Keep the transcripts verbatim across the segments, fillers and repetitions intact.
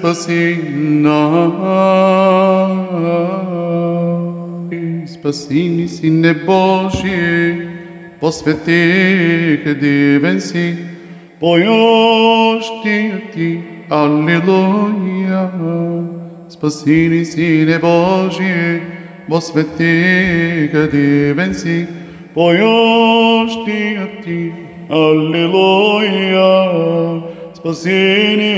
спаси нас. Спаси ни, Сине Божий, посветих дивен си, поющия ти, алилуя. Спаси ни, Сине Божий, посветих дивен си, поющия ти, алилуя. Спаси ни,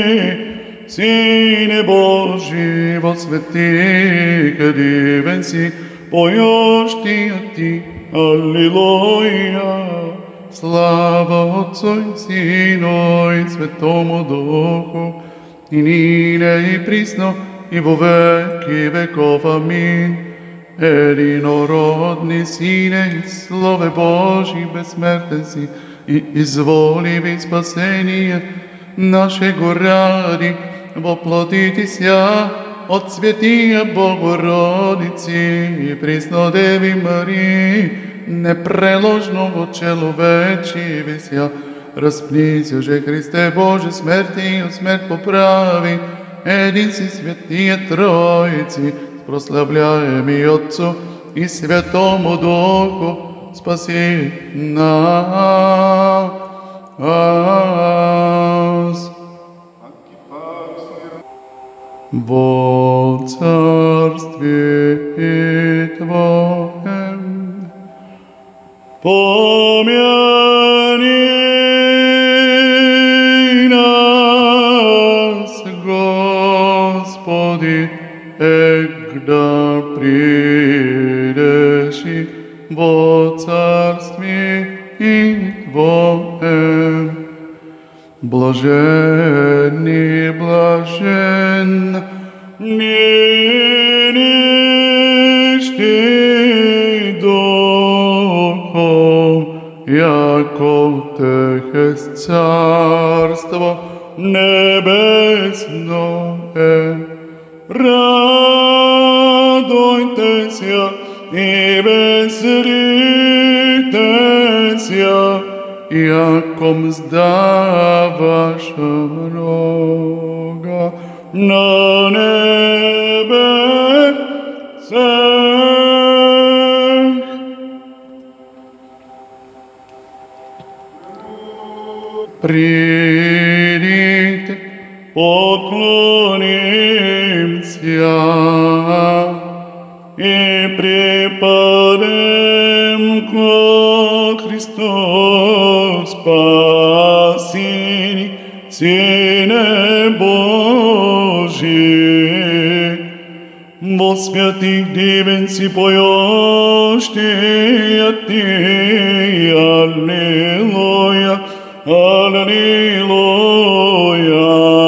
Сине Божий, посветих дивен си, поющия ти, алилуя. Слава Отцу и Сину и Светому Духу, и нине и присно, и во веки веков. Амин. Единородни Сине, и Слове Божий, безсмертен си, и изволиви спасение нашего ради, воплотити ся от Светия Богородици и Преснодеви Марии, непреложно во человечи вися. Разпнися же, Христе Боже, смерти и от смерть поправи, един си Светия Троицы, прославляем и Отцу и Святому Духу, спаси нас. Во Царстве Твоем помяни нас, Господи, егда придеш и во Царстве Твоем. Блажен и блажен нищий духом, яко Тех царство небесное. Радуйтесь и веселитесь, яко мзда ваша много на небесах. Придите, поклонимся и преподем ко Христу спасени, Сине Божий. Во святых дивен си поющия ти, аллилуйя, аллилуйя,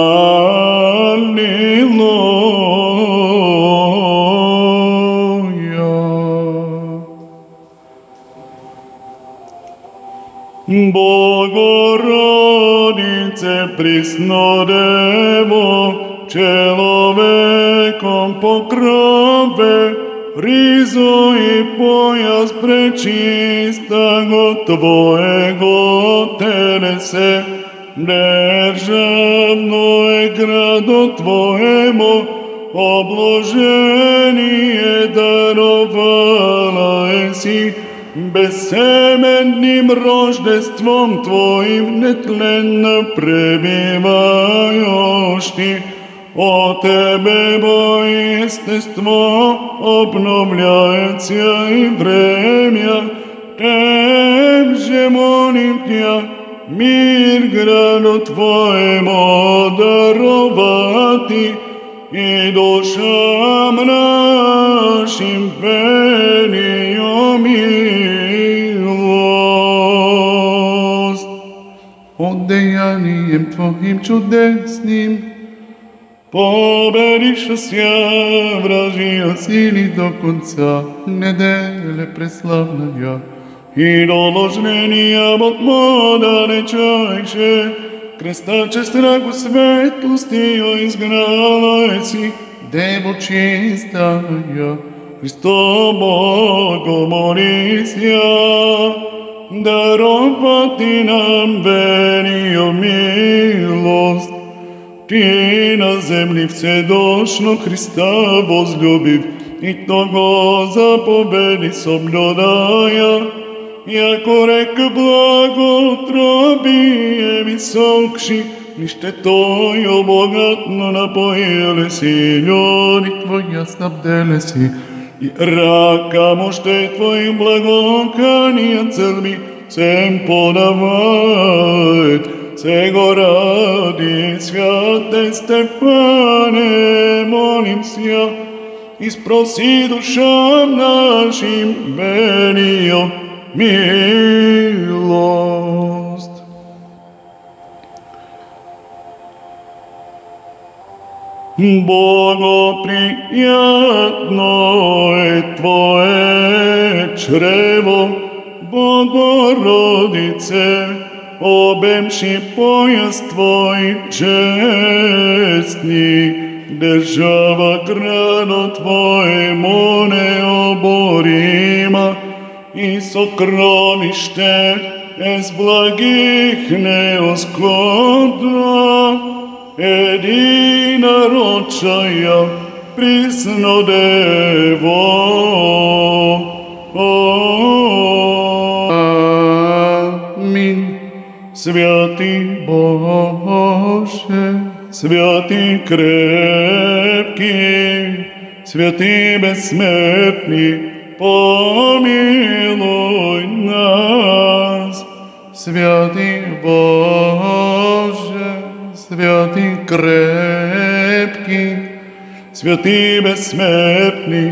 аллилуйя. Богородице, Преснодево, человеком покрове, ризо и пояс пречистого Твоего телесе, державное граду Твоему обложение даровала еси, бессеменным рождеством Твоим нетленно пребиваешь Ти. О Тебе во естество обновляется и время, Тем же молим Тя, мир граду Твоему даровати, и душам нашим велию милост. От деянием Твоим чудесным победиша ся вражия сили до конца неделе преславная, и доложения от мода речайше, креста че страху светлостью изгнала еси, Дево чистая, Христо Богу молися, даровати нам велию милост. Ти на земли вседошно Христа возлюбив, и того заповеди соблюдая, яко река благотробие високши, нище Той обогатно напоиле си, люди Твоя снабделе си, и рака мощей Твоих благокания църби, сем подавает, сего ради святе Стефане, молим ся, и спроси душам нашим велио милост. Богоприятно е Твое чрево, Богородице, обемши пояс Твой честни, держава грано Твоему необорима, и сокровище из благих неоскорбна, единородчая присно Дево. Аминь. Святый Боже, святый крепкий, святый бессмертный, помилуй нас. Святый Боже, святый крепкий, святый бессмертный,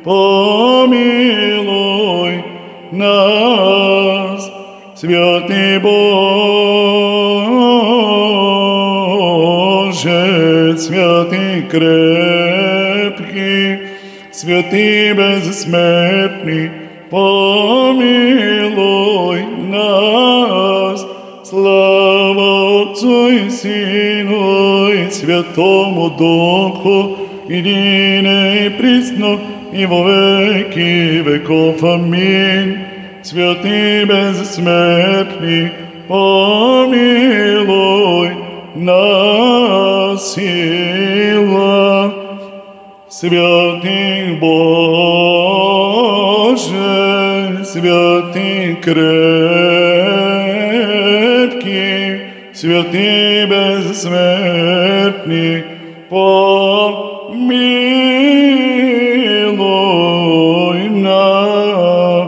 помилуй нас. Святый Боже, святый крепкий, святый бессмертный, помилуй нас. Слава Отцу и Сыну и Святому Духу, и ныне и присно, и во веки веков. Аминь. Святый бессмертный, помилуй нас, сила. Святый Боже, святый крепкий, святый бессмертный, помилуй нас.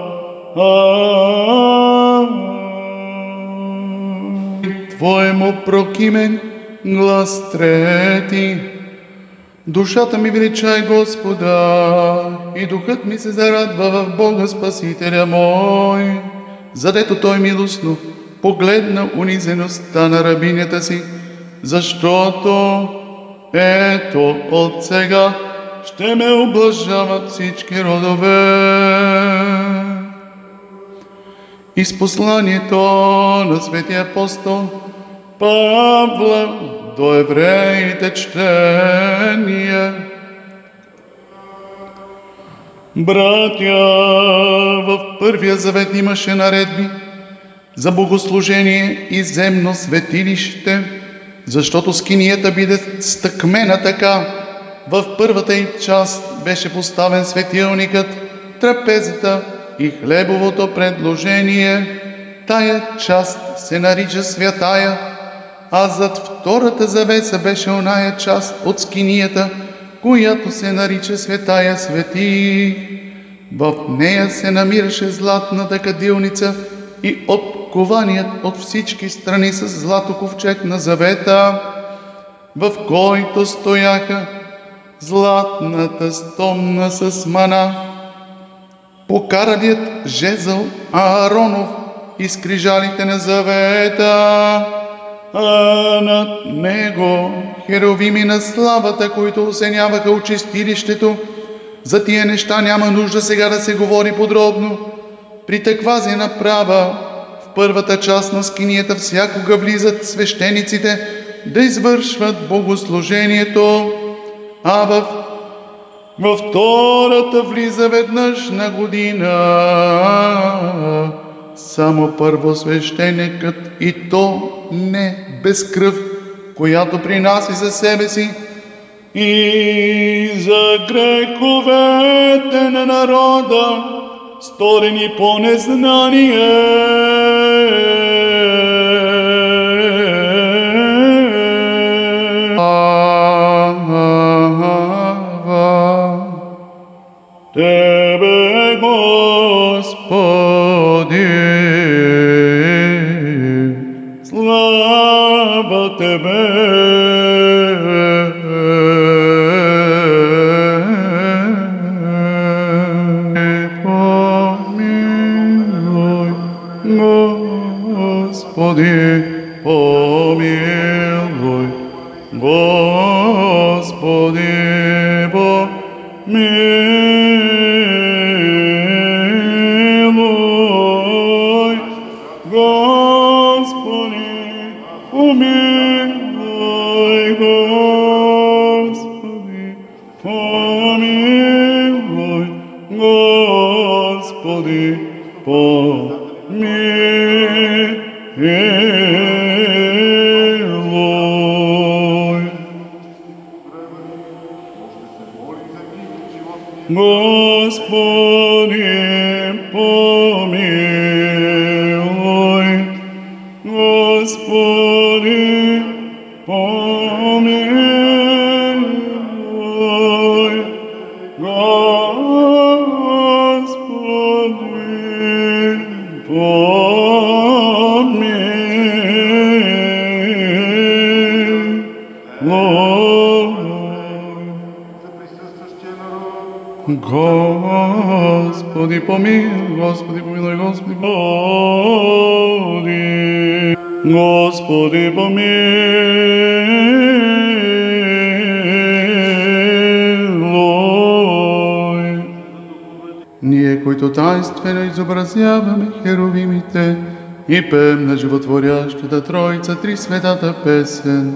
Твоему прокимен глас трети. Душата ми величай Господа, и духът ми се зарадва в Бога Спасителя мой, задето Той милостно погледна унизеността на рабинята си, защото ето от сега ще ме облажават всички родове. Из посланието на светия апостол Павла до евреите чтение. Братя, в Първия завет имаше наредби за богослужение и земно светилище, защото скинията биде стъкмена така. В първата й част беше поставен светилникът, трапезата и хлебовото предложение. Тая част се нарича святая, а зад втората завеса беше оная част от скинията, която се нарича светая светих. В нея се намираше златната кадилница и откованият от всички страни с злато ковчег на завета, в който стояха златната стомна с мана, покаралият жезъл Ааронов и скрижалите на завета, а над него херовими на славата, които осеняваха очистилището. За тия неща няма нужда сега да се говори подробно. При таквази направа в първата част на скинията всякога влизат свещениците да извършват богослужението, а в, във втората влиза веднъж на година само първосвещеникът, и то не без кръв, която принася за себе си и за греховете на народа, сторени по незнание. Тебе, Господи, слава Тебе. Помилуй, Господи, помилуй, Господи, помилуй. Господи, помилуй, Господи, помилуй, Господи, Господи, помилуй, Господи, помилуй, Господи, помилуй, Господи, помилуй. Ние, които тайнствено изобразяваме херовимите и пеем на животворящата Троица три светата песен.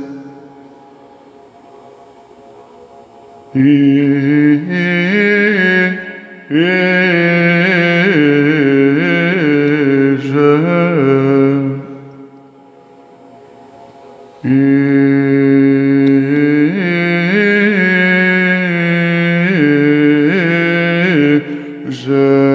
И, и, и, же, и, же,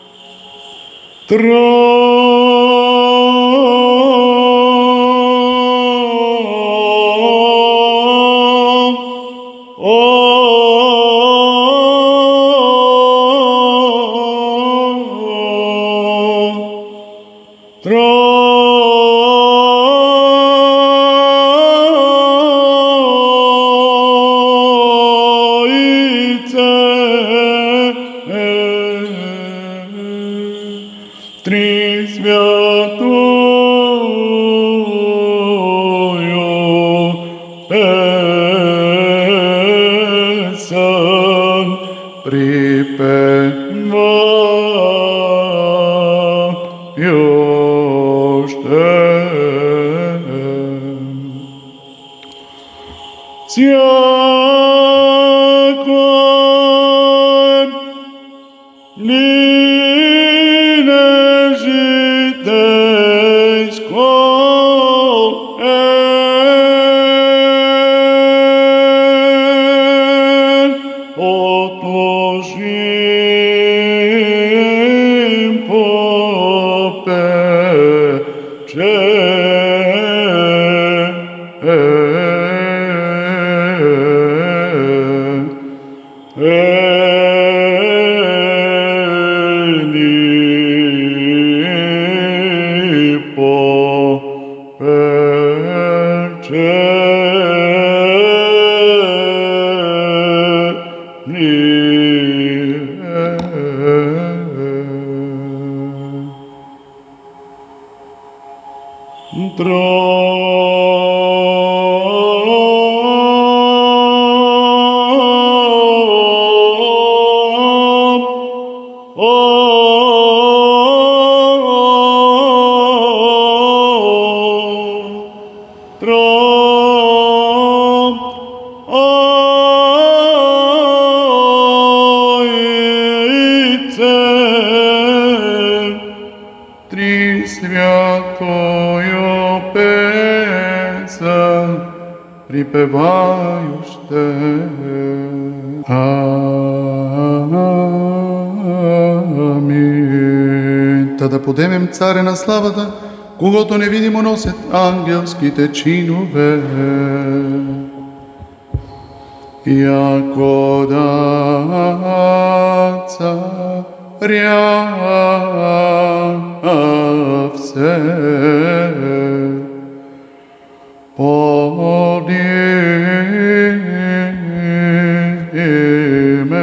Троица Пресвятую песен припеваю ще. Всякой нине житейско ен отложим попече. Святою песен припеваю ще. Амин. Та да подемем царе на славата, когото невидимо носят ангелските чинове. Яко да царя все подиме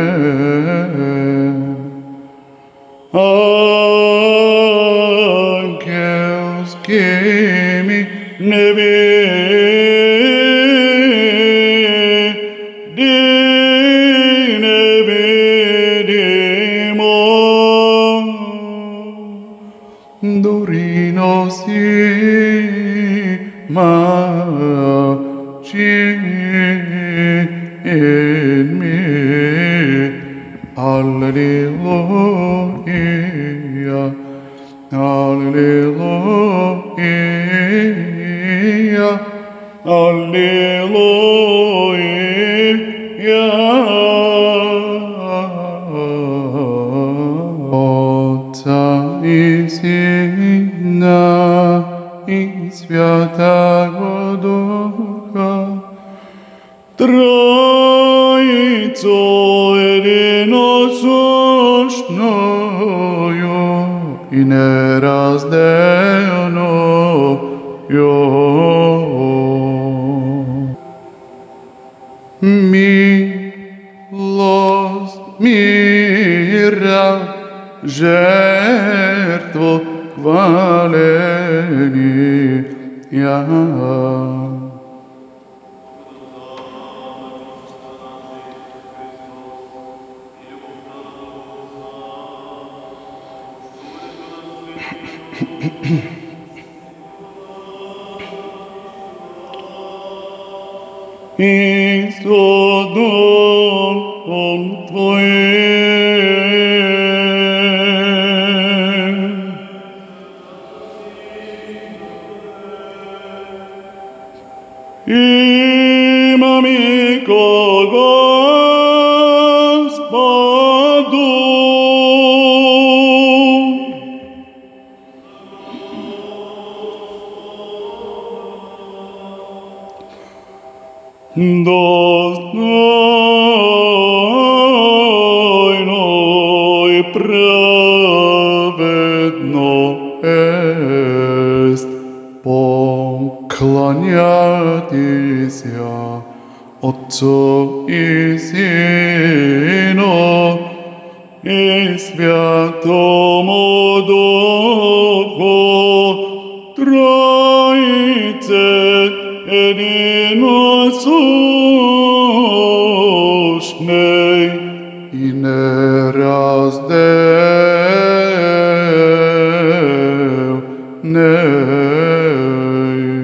ангелскими невидимо дори носимачи in me. Alleluia, alleluia, alleluia. Отца и Сина и Святаго Духа, Троицу единосущную и неразделную, милость мира, жертву хваления. И с Духом Твоим. Имами ко Господу. Достойно и праведно есть поклоняйтеся Отцу и Сыну и Святому Духу, Троице единосущной и неразделной.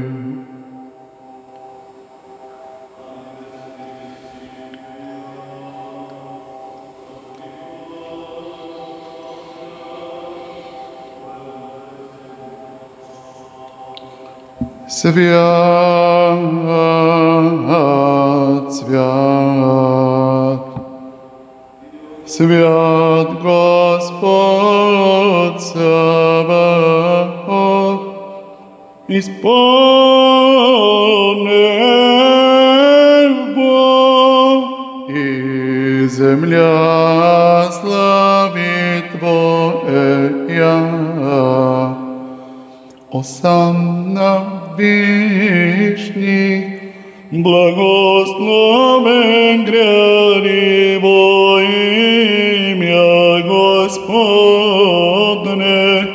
Свят, свят, свят Господь Саваоф, исполнен Бог, и земля славит Твоя. Осанна Вишних, благословен гряди во имя Господне.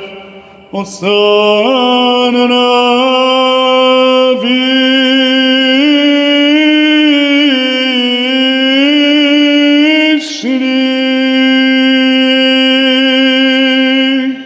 Осанна Вишних.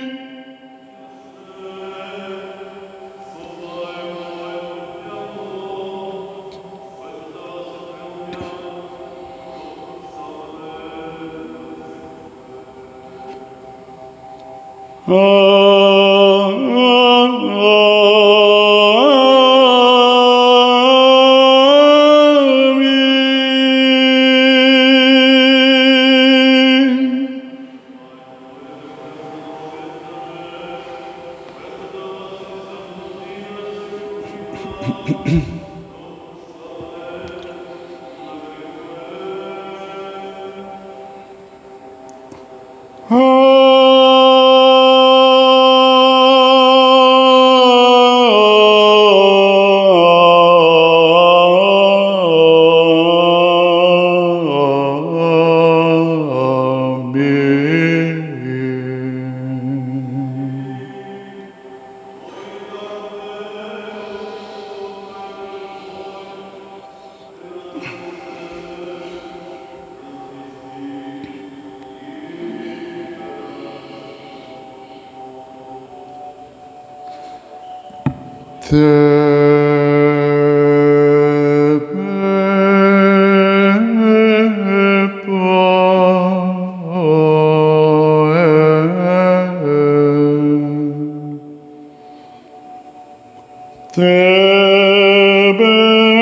Тебе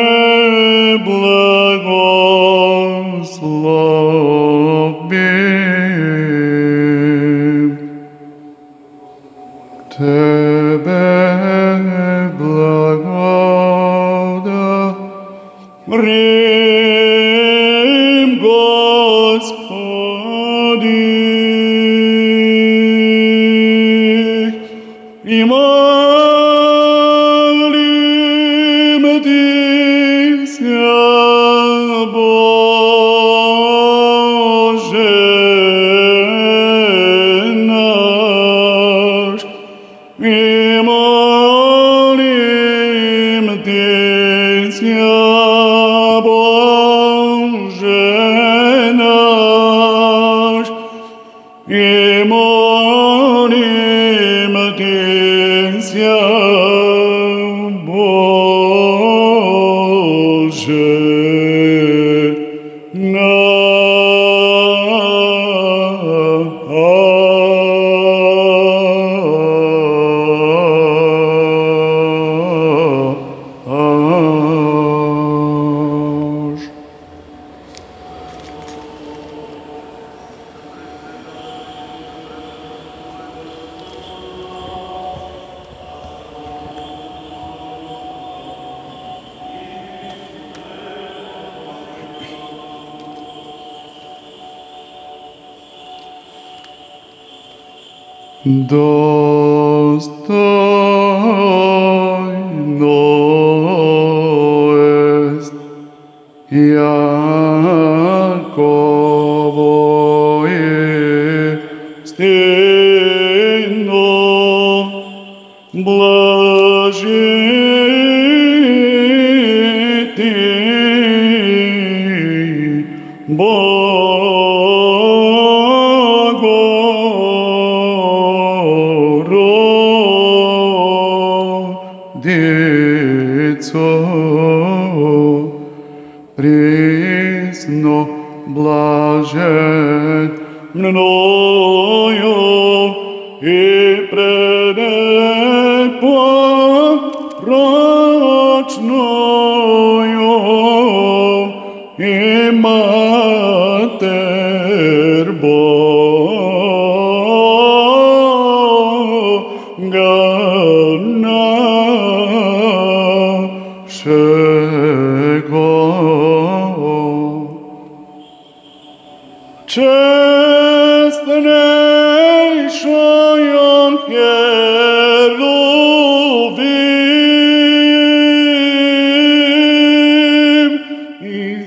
благословим, Тебе благодарим, Господи, и молим Тися, Боже наш, и молим Тися, Боже наш, и молим Тися, Боже наш. Достойно est Яково Троицо, присно блажен мною и пренепорочною и Матер Бога нашего. Честнейший Херувим и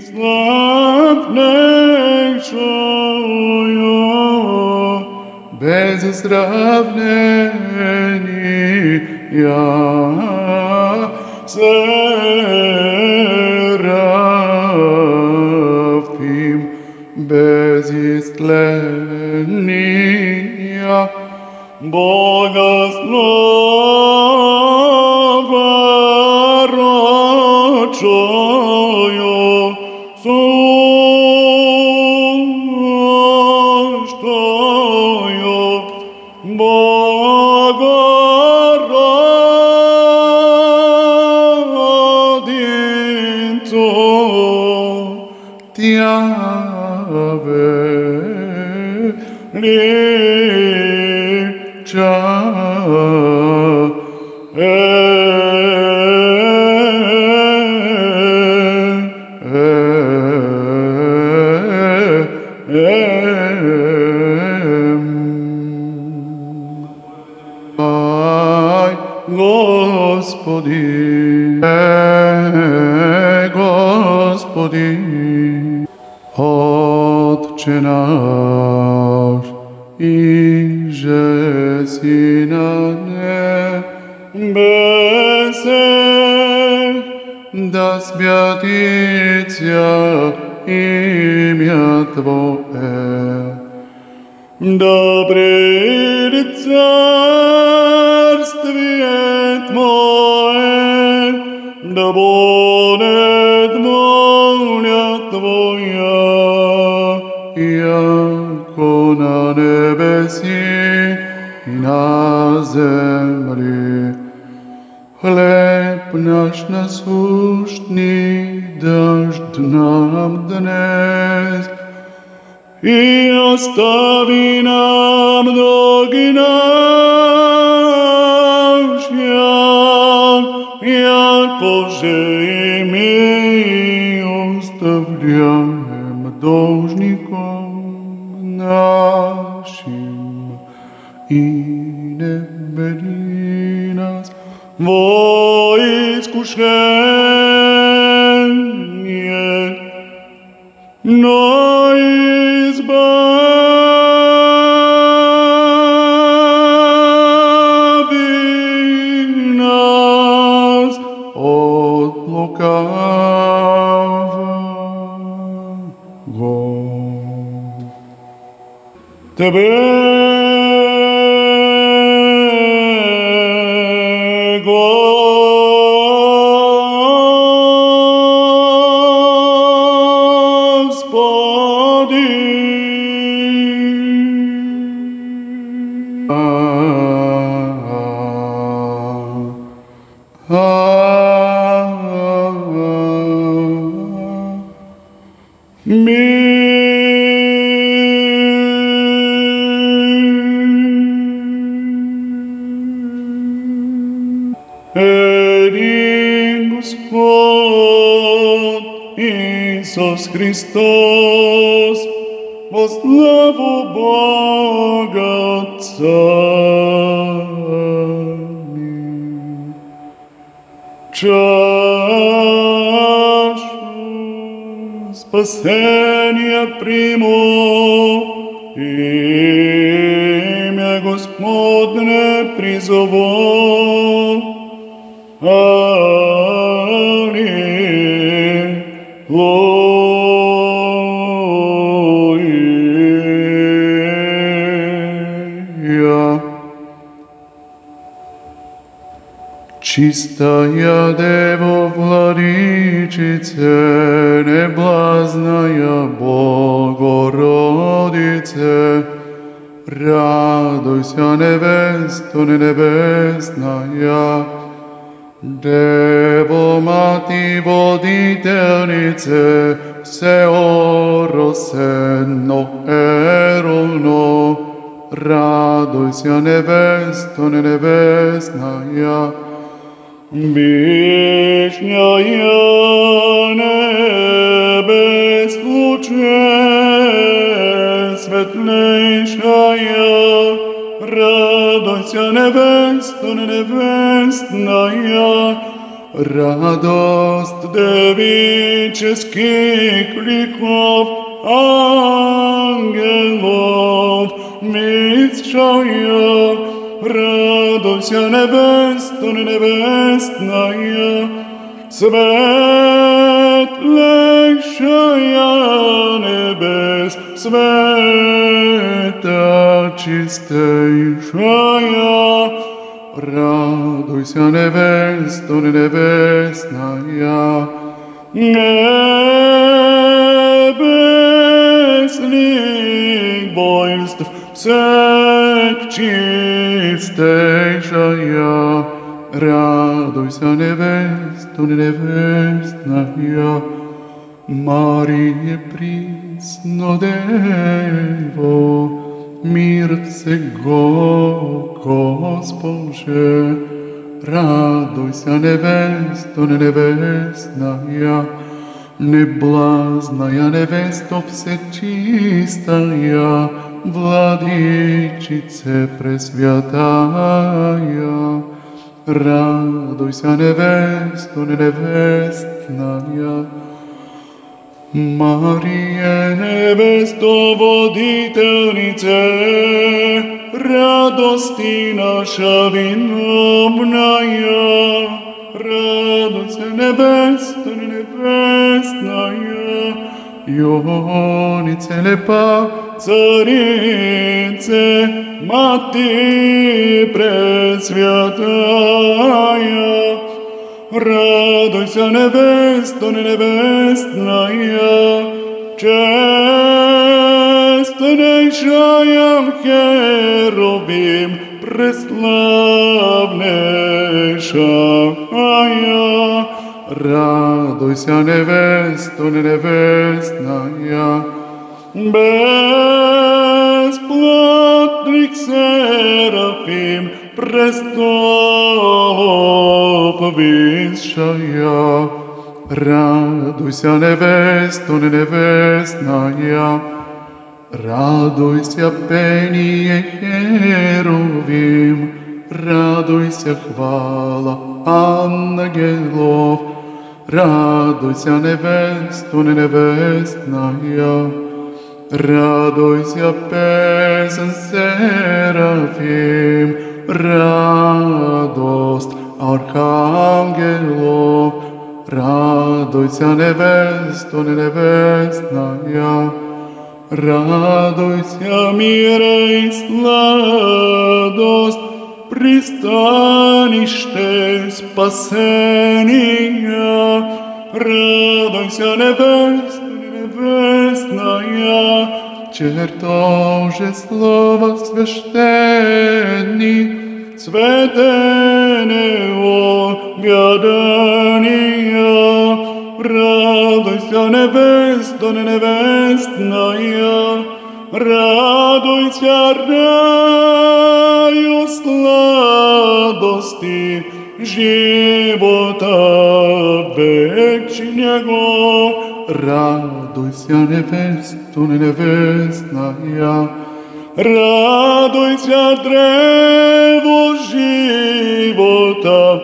славнейшую без сравнения Серафим без истления Богословорочою сущою Богородицу Тя велича. Ай, Господи, Господи, Отче наш, иже си на небесех, да святится имя Твое, да придет царствие Твое, да будет воля Твоя, яко на небеси и на земли. Хлеб наш насущный дашь нам днес, и остави нам долги наши, якоже и мы оставляем должником нашим, и не веди нас во искушение, но избави нас от лукавого. Тебе, един Господ Исус Христос, во славу Бога Отца. Чашу спасения приму, имя Господне призову. Аллилуйя. Чистая Дево, Владычице, неблазная Богородице, радуйся, невеста небесная, Дево, Мати, водительнице, всего росенно эроно, радуйся, невеста небесная, Вишняя небес луче, светлейшая, радуйся, невеста небесная, радость девических ликов, ангелов, мисшая, радуйся, невеста небесная, светлейшая небес, света чистейшая, радуйся, невеста небесная, небесных воинств, всех чистейшая, радуйся, невеста небесная, Мария присно Дево, мир всего Госпоже, радуйся, невеста небесная, неблазная невеста всечистая, Владычице пресвятая, радуйся, невеста небесная, Мария, невеста водительнице, радости наша виновная, радуйся, невеста небесная, Ионице лепа, царице, Мати пресвятая, радуйся, невеста небесная, честнейшая херувим, преславнейшая, радуйся, невеста небесная, бесплатных серафим, престолов высшая, радуйся, невеста небесная, радуйся, пение херувим, радуйся, хвала ангелов, радуйся, невеста небесная, радуйся, песен серафим, радость архангелов, радуйся, невеста небесная, радуйся, мире и сладость, пристанище спасения, радуйся, невеста небесная, чертоже слова священни, цветенео бядания, радуйся, невеста небесная, радуйся, раю сладости живота вечного, радуйся, невеста небесная, радуйся, древо живота,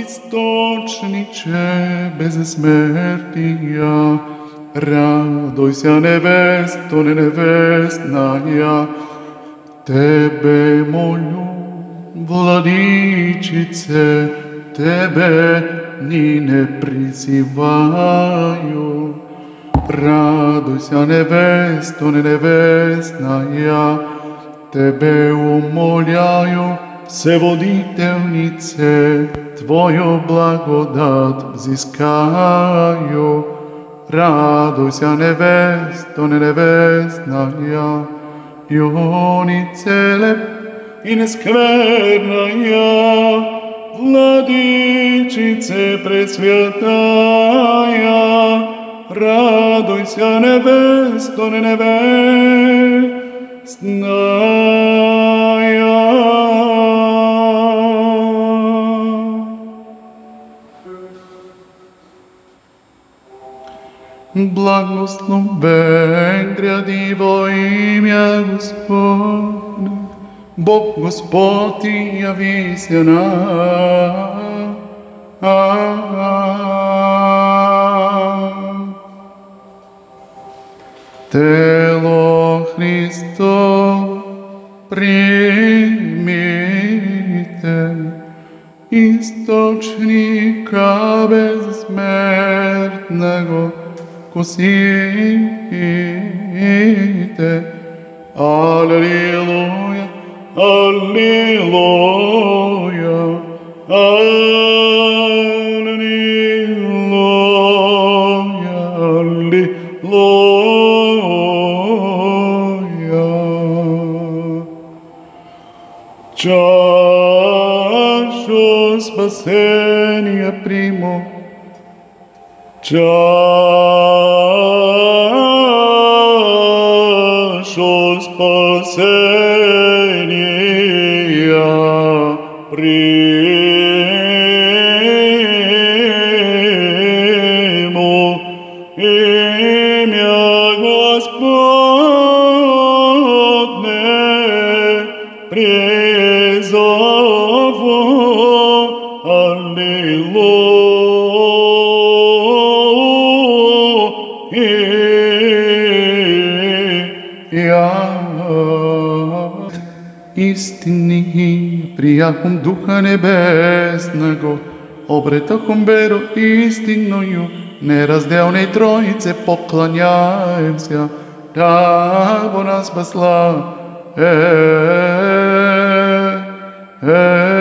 источниче безсмертия, радуйся, невеста небесная, Тебе молю, Владычице, Тебе нине призываю, радуйся, невеста небесная, Тебе умоляю, Всеводителнице, Твою благодат взискаю. Радуйся, невесто, невестная, юнице леп и нескверная, Владычице пресвятая, радуйся, невесто, невестная. Благословен грядиво имя Господне, Бог Господь явися нам. Тело Христово примите, источника безсмертного вкусите. Аллилуйя, аллилуйя, аллилуйя, аллилуйя. Чашу спасения приму, чашу спасения приму, имя Господне призову. Истинни прияком Духа Небесного, обретахом веру истинною, неразделной Троице поклоняемся, да во нас спасла. Е, е,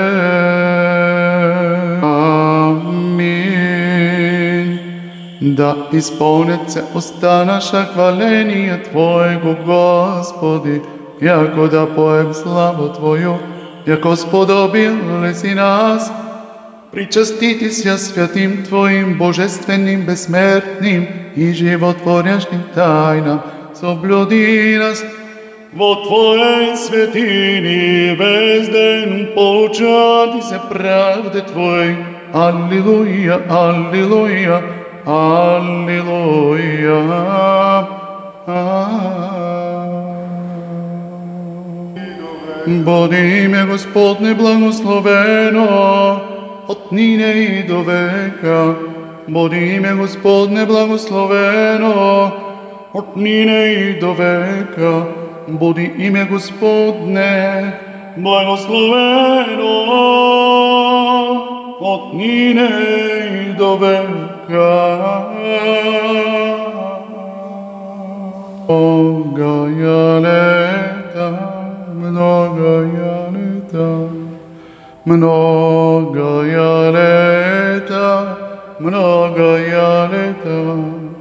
аминь. Да исполнят се уста наша хваление Твоего, Господи, яко да поем славу Твою, яко сподобил си нас, причастити ся святим Твоим, божественным, безсмертным и животворящим тайнам, соблюди нас во Твоей святыни, весь день получати се правде Твоей. Аллилуйя, аллилуйя, аллилуйя. Боди имя Господне благословено от нине и до века. Боди имя Господне благословено от нине и до века. Боди имя Господне благословено от нине и до века. Многая лета, многая лета, многая лета, многая лета.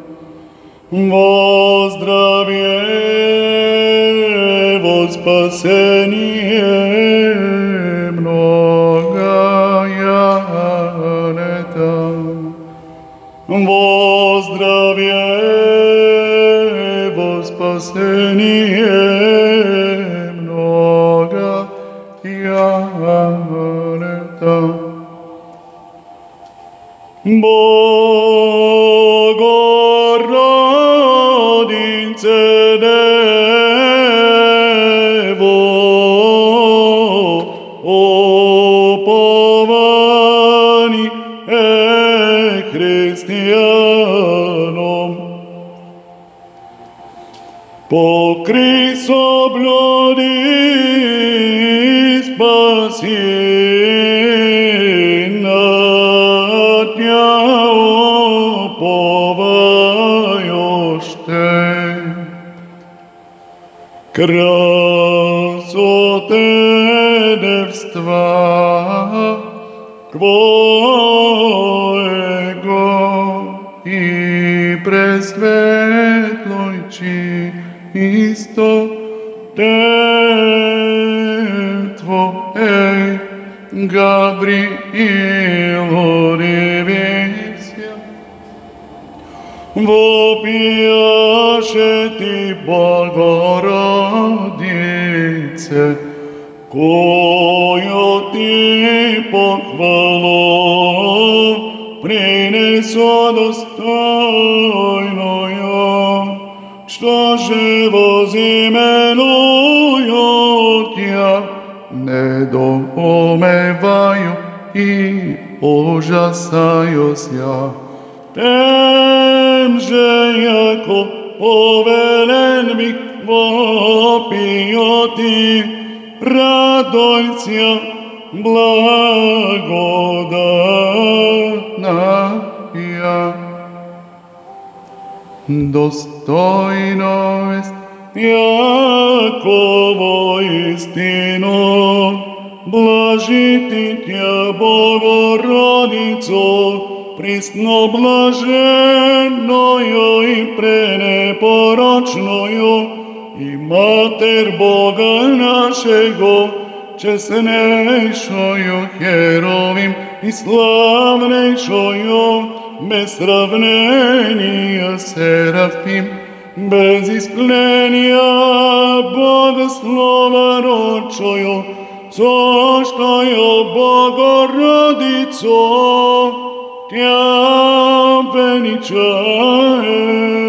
Во здравие, во спасение, многая лета. Во здравие, во спасение, Bogorodice Devo, upovani e hristijanom, pokri sobludi spasina. Красоте девства царства Твоего и пресветлой чисто Твоей Гавриилу ревеся, вопияше Ти, Богородице, кою Ти похвалу принесо достойную, что же возименую Тя, недоумеваю и ужасаюсь я. Тем же, яко повелен ми вопию Ти, радуйся, благодатная. Достойно есть яко воистину блажити Тя, Богородицо, пресноблаженною и пренепорочною, и Матер Бога нашего, честнейшою Херовим и славнейшою, без сравнения Серафим, без искления Богослова родшою, сошкою Богородицо, Тя величаем.